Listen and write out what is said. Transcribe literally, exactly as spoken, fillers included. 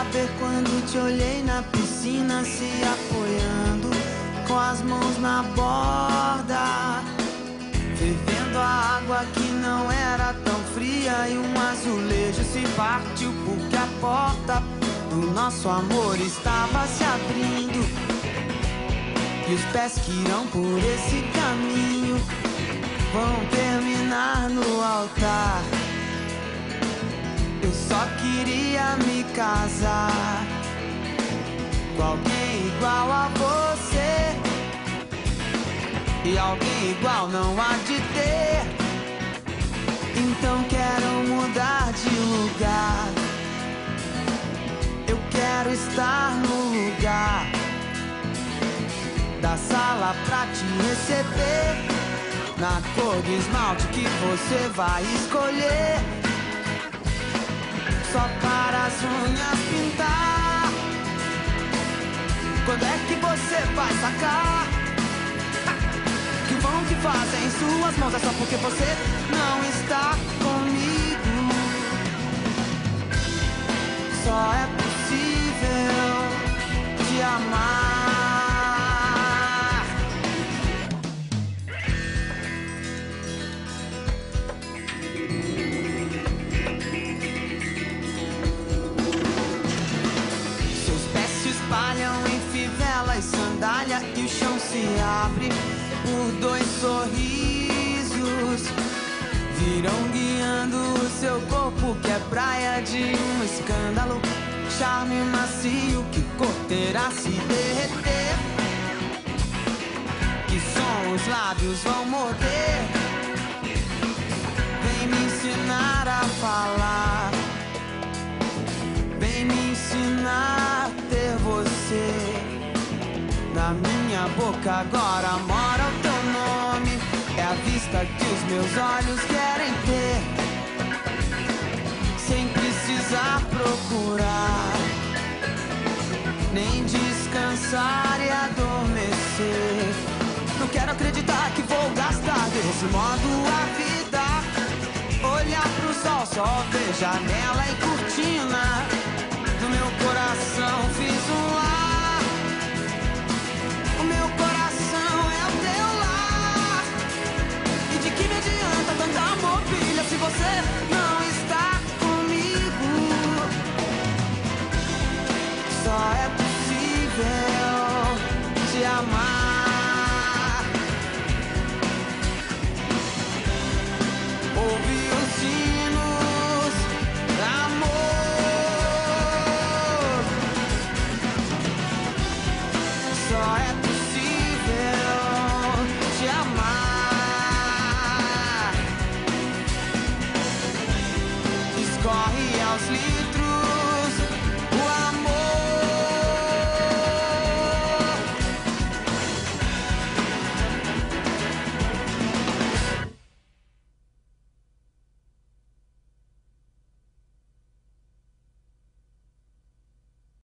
saber quando te olhei na piscina, se apoiando com as mãos na borda, fervendo a água que não era tão fria, e um azulejo se partiu porque a porta do nosso amor estava se abrindo, e os pés que irão por esse caminho vão terminar no altar. Eu só queria me casar com alguém igual a você, e alguém igual não há de ter. Então quero mudar de lugar, eu quero estar no lugar da sala pra te receber, na cor do esmalte que você vai escolher, só para as unhas pintar. Quando é que você vai sacar que o vão que fazem em suas mãos é só porque você não está comigo? Só é possível te amar. Em fivela e sandália, e o chão se abre por dois sorrisos, virão guiando o seu corpo que é praia de um escândalo, charme macio que corterá se derreter, que som os lábios vão morder. Vem me ensinar a falar, vem me ensinar a ter você. Na minha boca agora mora o teu nome, é a vista que os meus olhos querem ter, sem precisar procurar, nem descansar e adormecer. Não quero acreditar que vou gastar desse modo a vida, olhar pro sol, só ver janela e cortina do meu coração.